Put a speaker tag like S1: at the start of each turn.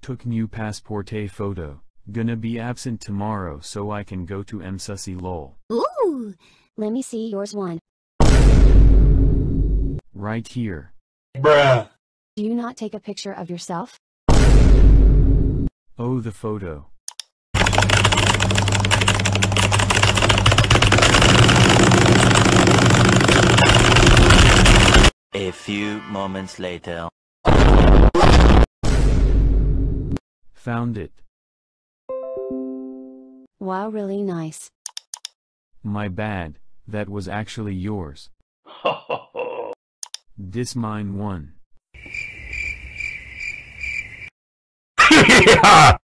S1: took new pasporte photo. Gonna be absent tomorrow so I can go to Msussy lol.
S2: Ooh! Let me see yours one.
S1: Right here.
S3: Bruh.
S2: Do you not take a picture of yourself?
S1: Oh, the photo.
S4: A few moments later.
S1: Found it.
S2: Wow, really nice.
S1: My bad, that was actually yours. This mine one.
S3: Yeah.